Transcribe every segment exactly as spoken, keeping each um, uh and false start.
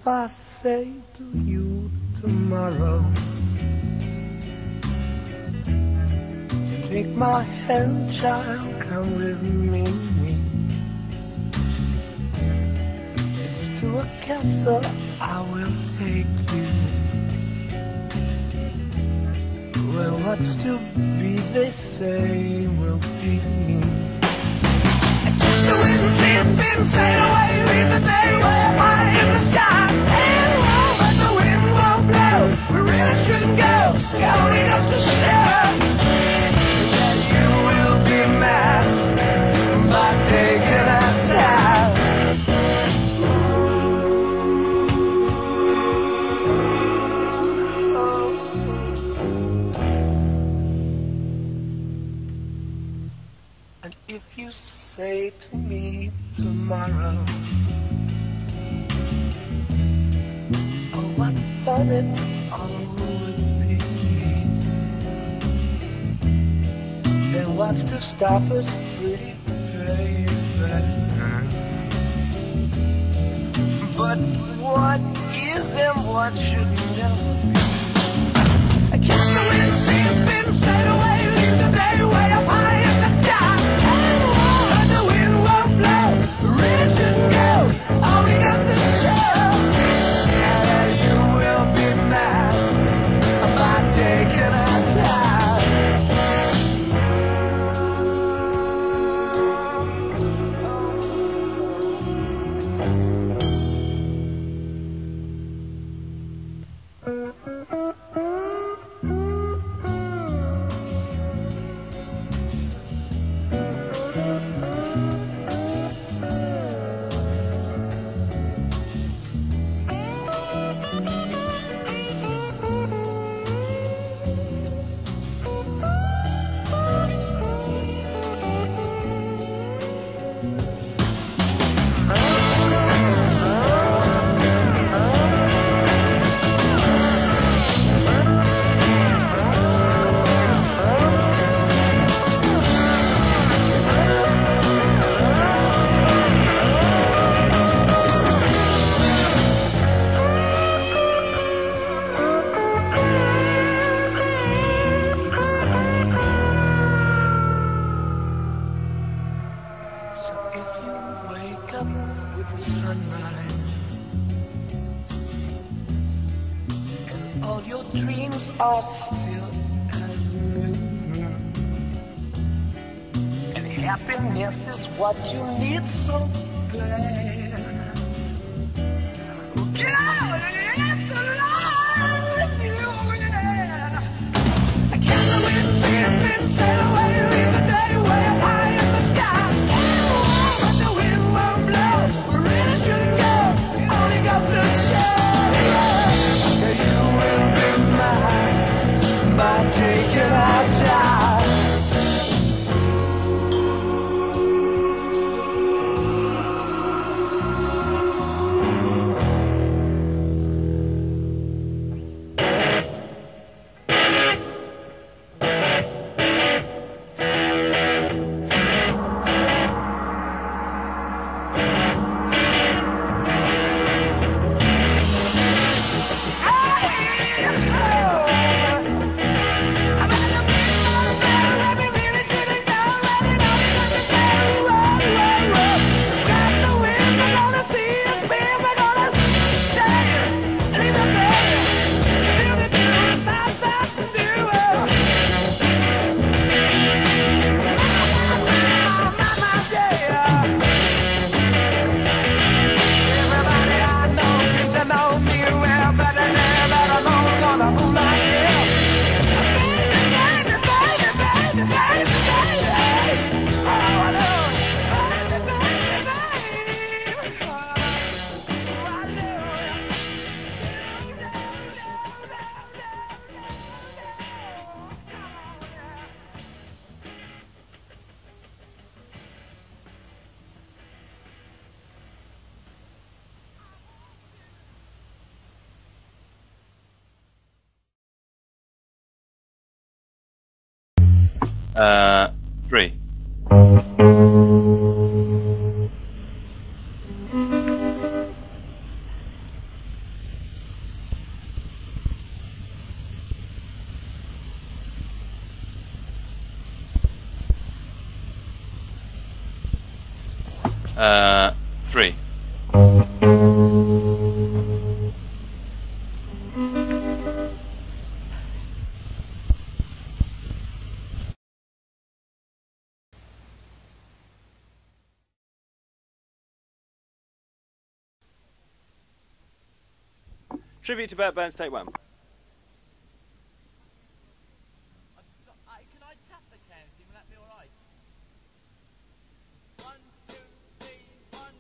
I say to you tomorrow, take my hand, child, come with me. It's to a castle I will take you, where what's to be, they say, will be. The wind says spin, sail away, leave the day way up high in the sky. And roll, but the wind won't blow. We really shouldn't go. It only goes to show that you will be mad by taking that style. And if you say to me tomorrow, oh, what fun it all would be, then what's to stop us, pretty baby? But what is and what shouldn't ever be? I catch the wind, see the spin, sail away, leave the day way up high in the sky. Really shouldn't go, only got to show that you will be mad by taking our time. Are still as new, and happiness is what you need so bad. God, it's alive with you, yeah. I can't believe it's been sail away, leave the day way up high in the sky. But the wind won't blow, we really shouldn't go. We only got to show that you will be mine by taking our time. Uh, three. Uh, three. Tribute to Bert Burns, take one. Can I tap the cans? Will that be alright? One, two, three, one,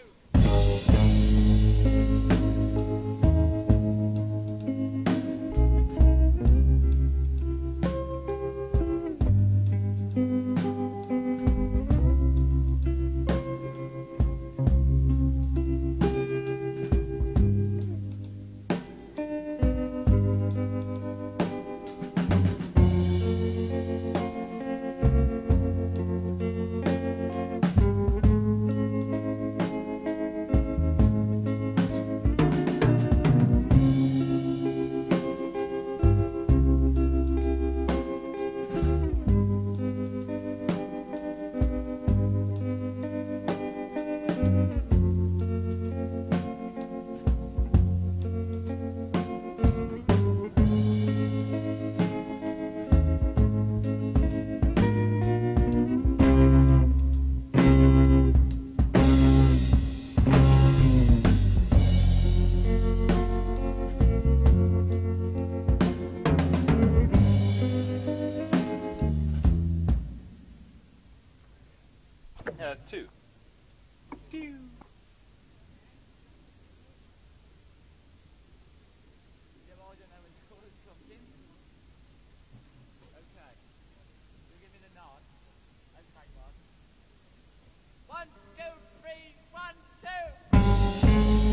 Uh, two. Pew. Yeah, well, I don't know when the chorus comes in. Okay. You give me the nod. Okay, Mark. One, two, three, one, two.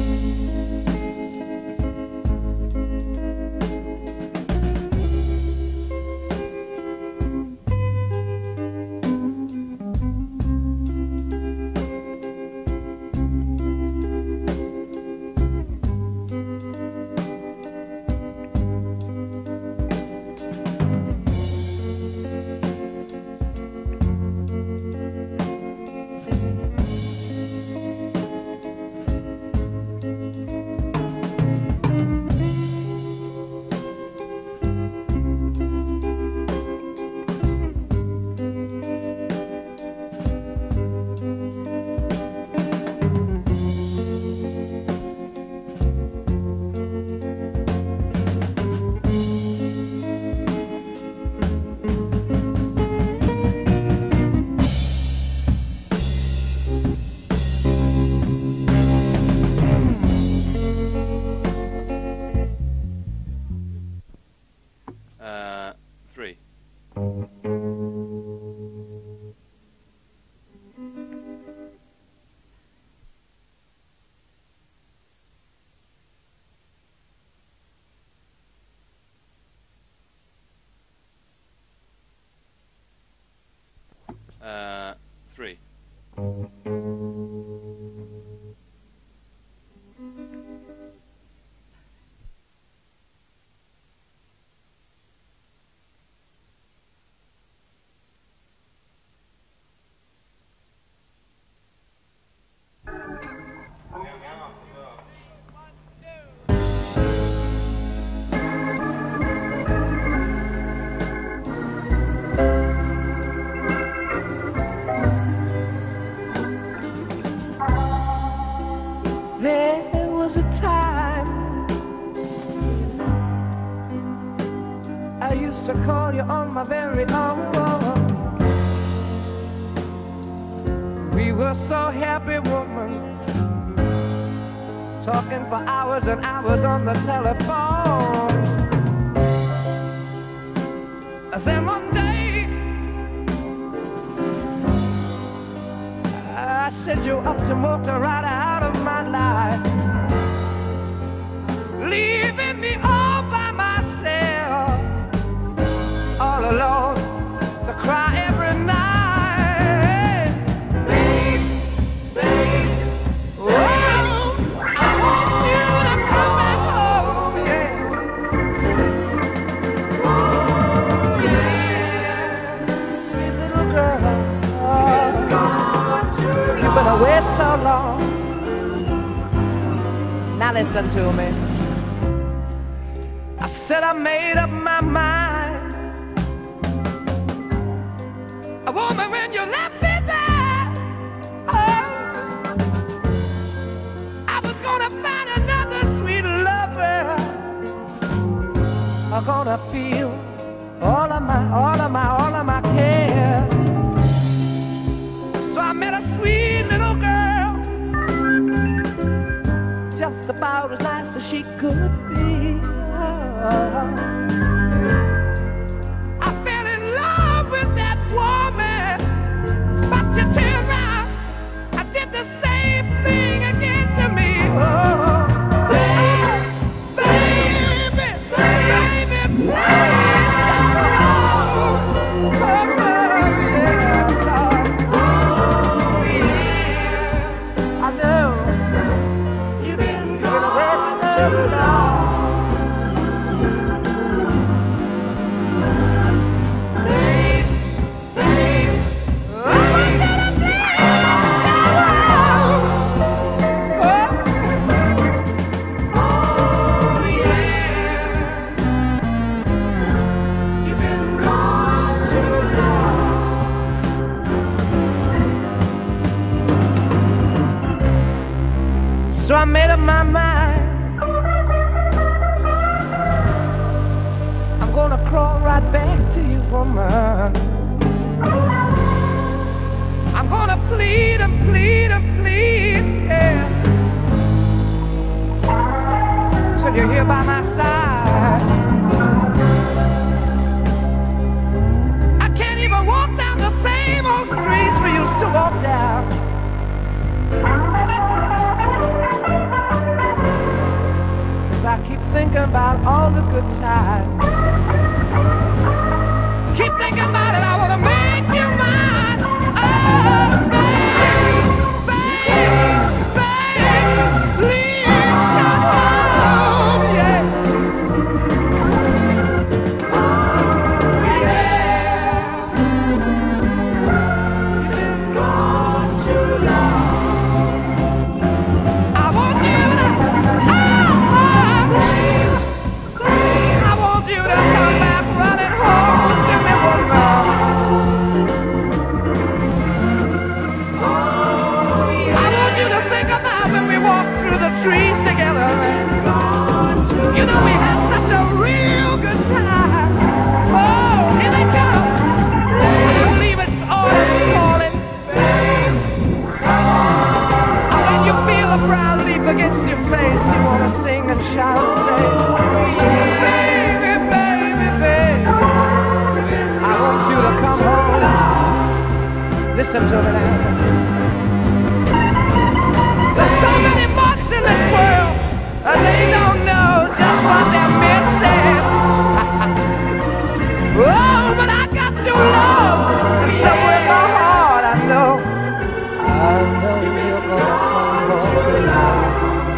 Uh, three. Uh, three. There was a time I used to call you on my very own. We were so happy, woman, talking for hours and hours on the telephone. Then one day I set you up to move to right out of my life, leaving me all by myself, all alone to cry every night. Babe, babe, oh, I want you to come back home, yeah. Oh, yeah. Sweet little girl, you've been away so listen to me. I said I made up my mind. A woman, when you left me there, oh, I was gonna find another sweet lover. I'm gonna feel all of my, all of my, all of my care. So I met a sweet little girl, just about as nice as she could be. I fell in love with that woman, but you turned around, I did the same thing again to me. Oh, baby, baby, baby, baby. Oh, yeah, oh, yeah. I know you've been gone too long. So I made up my mind. I'm gonna crawl right back to you, woman. I'm gonna plead and plead and plead, yeah, till you're here by my side. I can't even walk down the same old streets we used to walk down. I keep thinking about all the good times. Keep thinking about it, I wanna make you mine. Oh, baby, baby, baby, please come home, yeah. Oh, yeah. You've been gone too long. I want you to, I want you to come back running home to me, woman. Oh, yeah. I want you to think about when we walked through the trees together. You know we had such a real good time. Oh, here they come. I believe it's autumn falling. And when you feel a brown leaf against your face, you want to sing and shout and say, baby, baby, baby, I want you to come home. Listen to me now. There's so many months in this world, and they don't know just what they're missing. Oh, but I got your love, and somewhere in my heart I know, I know you're gonna come home.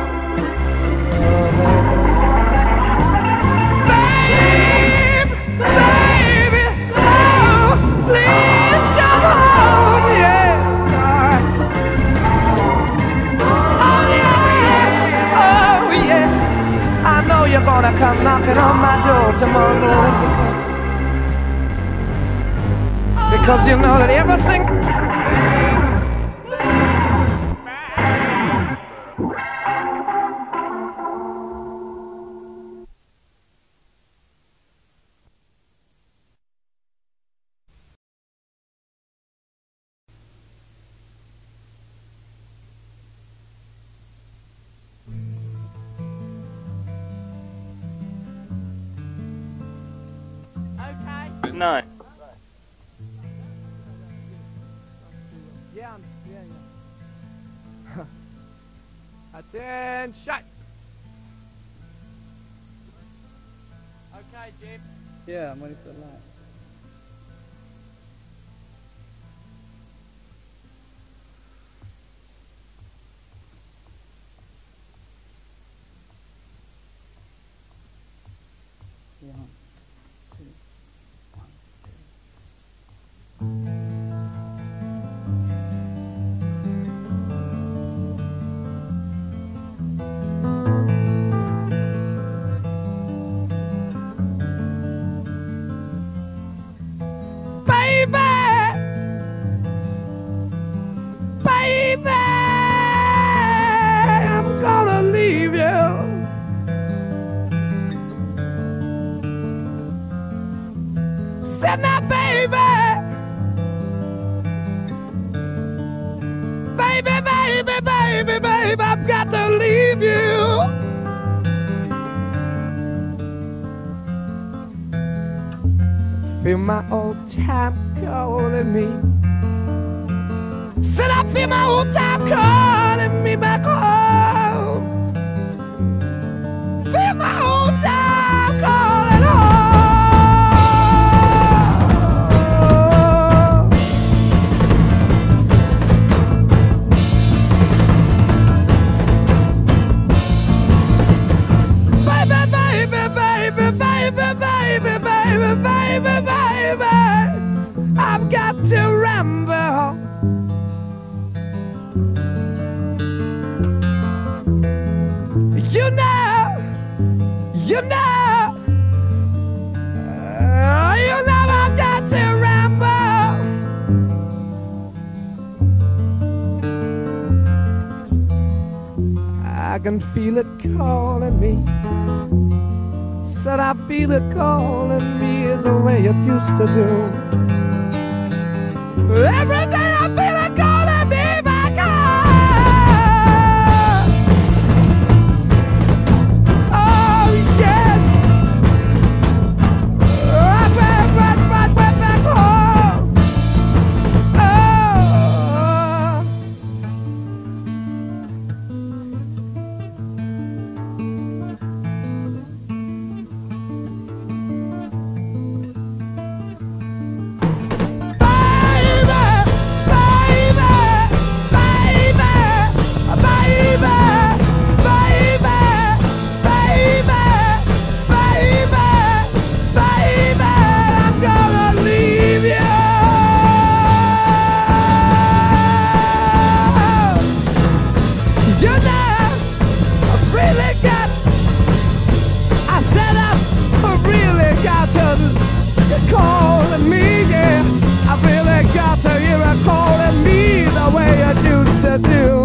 Babe, baby, oh, please come home, yeah, sorry. Oh yeah, oh yeah, I know you're gonna come knocking on my door tomorrow morning, because you know that everything. Okay. Nine. Yeah, yeah, yeah. Attention! Okay, Jim. Yeah, I'm waiting for the light. One, two, one, two. said, now, baby, baby, baby, baby, baby, I've got to leave you. Feel my old time calling me. Said I feel my old time calling me back home. Feel my old time calling home. Baby, baby, baby, baby, baby, baby, baby, baby, I've got to ramble. You know, you know, uh, you know I've got to ramble. I can feel it calling me. Said I feel it calling me the way it used to do. Every day I feel it calling me back home. Oh yes, right back, right, right, right back home. Oh. Calling me, yeah, I really got to hear it calling me the way it used to do.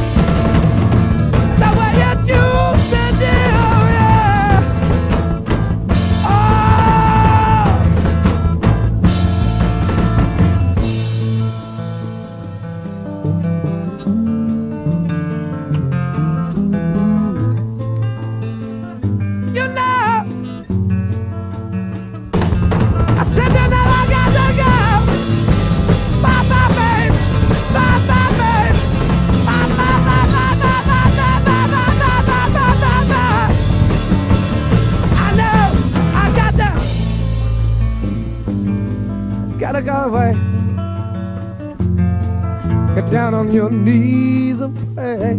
The way it used to do, yeah. Oh. You know, I said that now I got to go. Bye bye, babe. Bye bye, babe. Bye bye, bye bye, bye bye, bye bye, bye bye, bye bye, bye bye. I know I got to. Gotta go away. Get down on your knees and pray.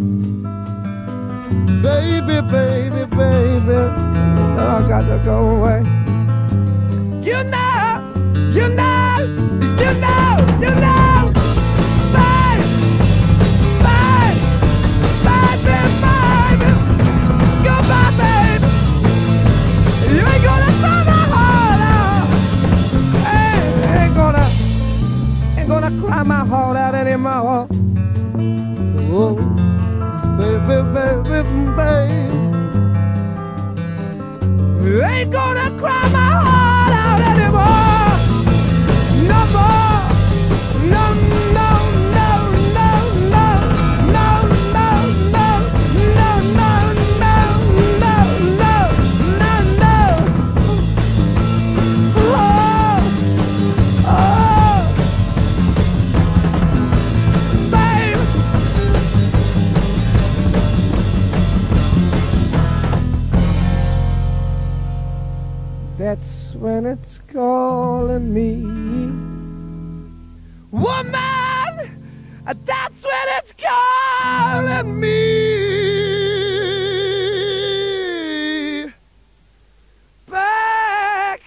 Baby, baby, baby. I got to go away. You know, you know, you know, you know, babe, babe, baby, baby, goodbye, babe. You ain't gonna throw my heart out. Hey, ain't gonna, ain't gonna cry my heart out anymore. Oh, baby, baby, babe. You ain't gonna cry my heart out anymore. No more. No, no, no, no, no, no, no, no, no, no, no, no, no, no, no. Oh, oh, babe. That's when it's calling me. Woman, that's when it's calling me. Back.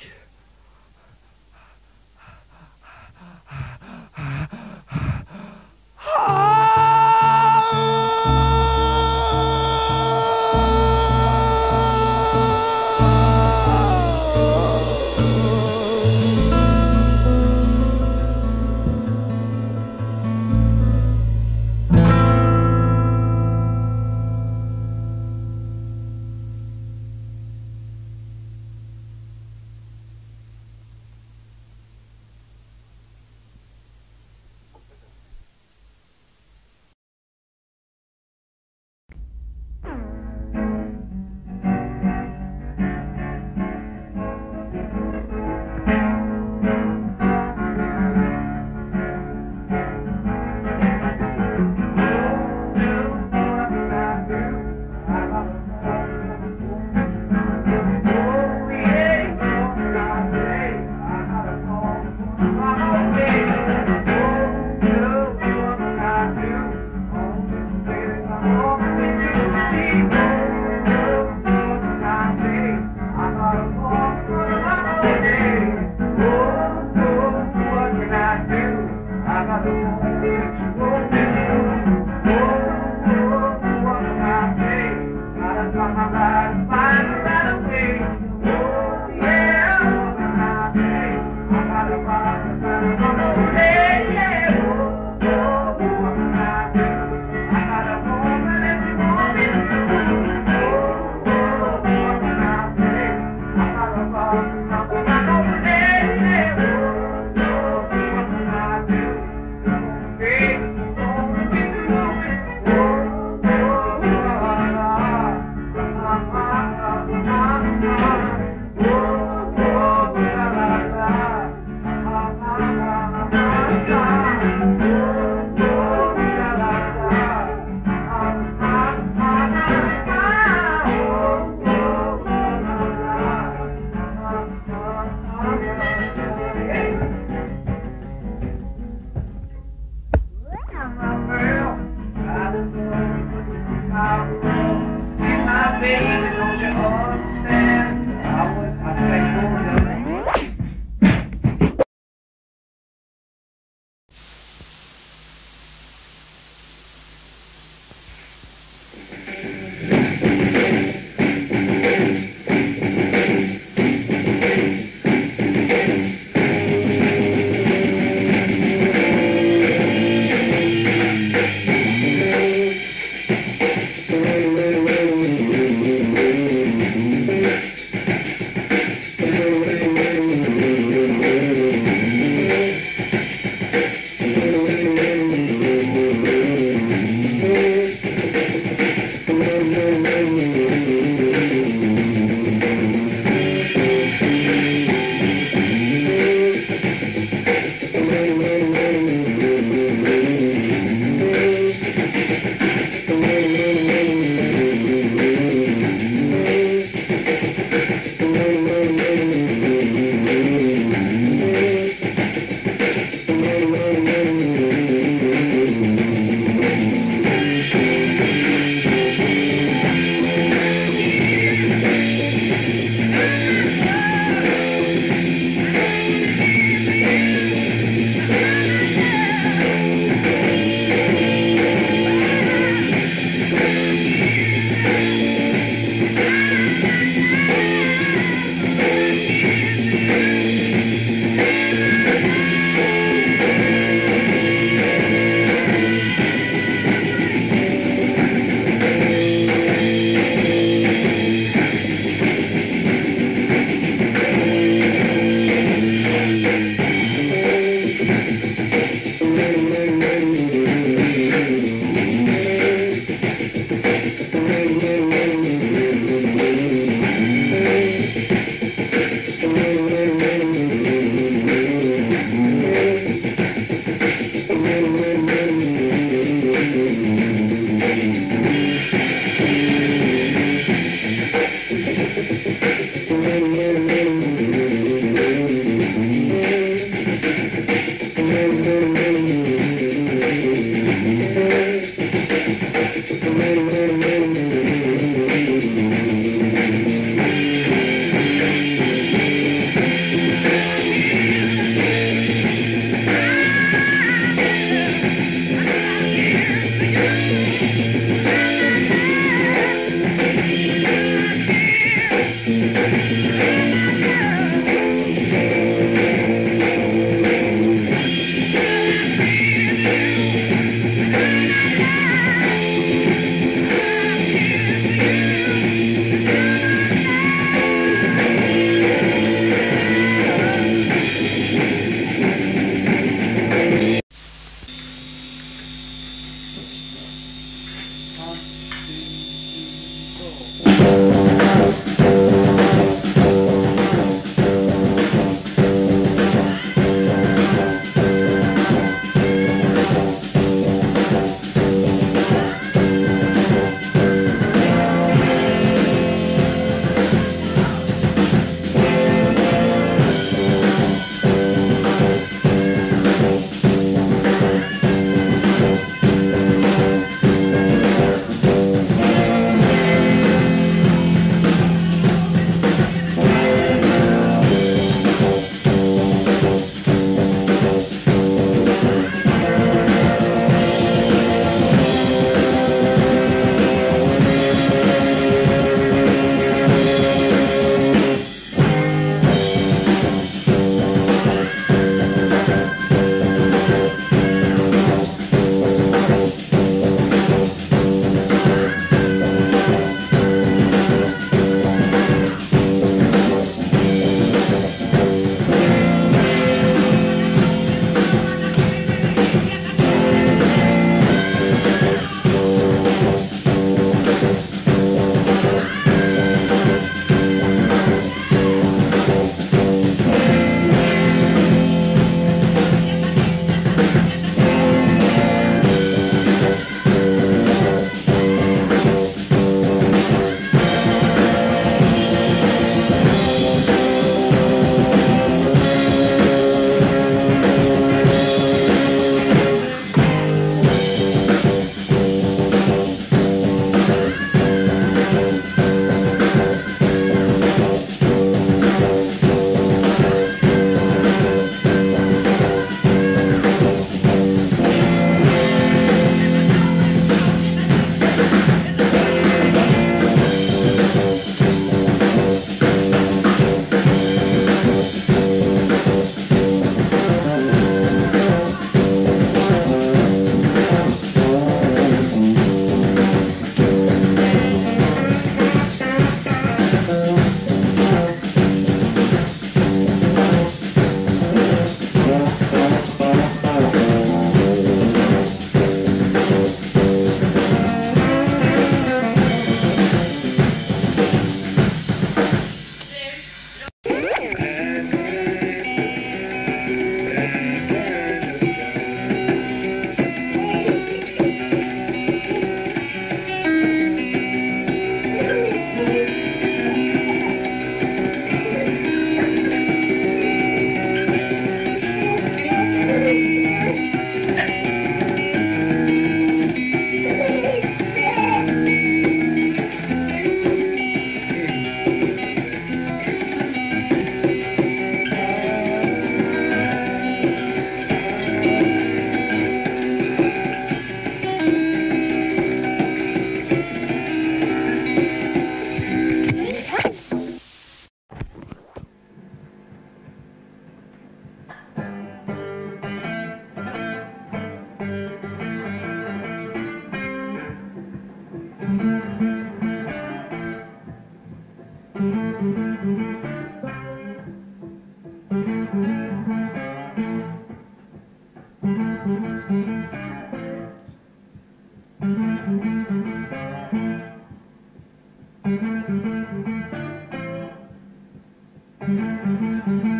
Thank